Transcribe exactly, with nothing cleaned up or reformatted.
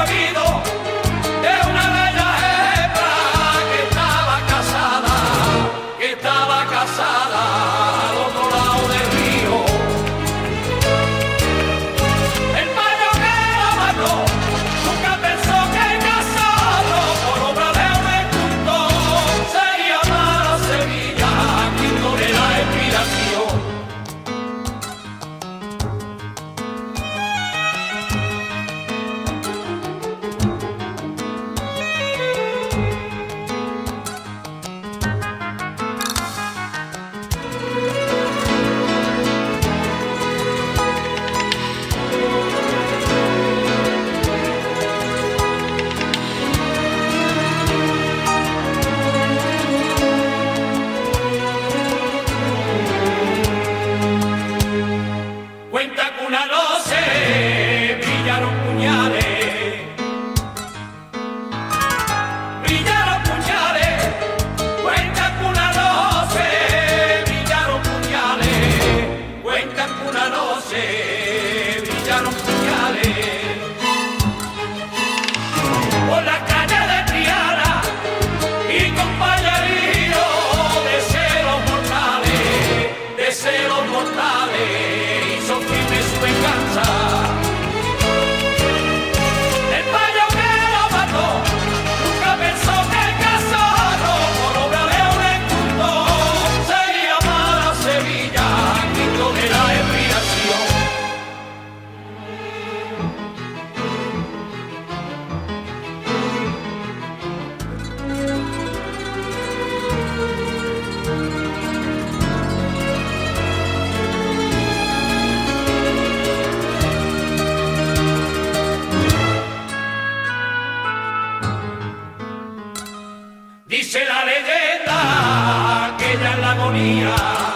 sabido de una bella hembra que estaba casada, que estaba casada al otro lado del río. El payo que la mató nunca pensó que casado por obra de un escultor se llamara Sevilla, quitándole la inspiración. Cuenta que una noche brillaron puñales, brillaron puñales. Cuenta que una noche brillaron puñales, cuenta que una noche brillaron puñales. Por la calle de Triana y compañerío de celos mortales, de celos mortales. Su venganza. El payo que lo mató nunca pensó que el casado por obra de un escultor se llamara Sevilla, quitó de la inspiración. Dice la leyenda que ella en la agonía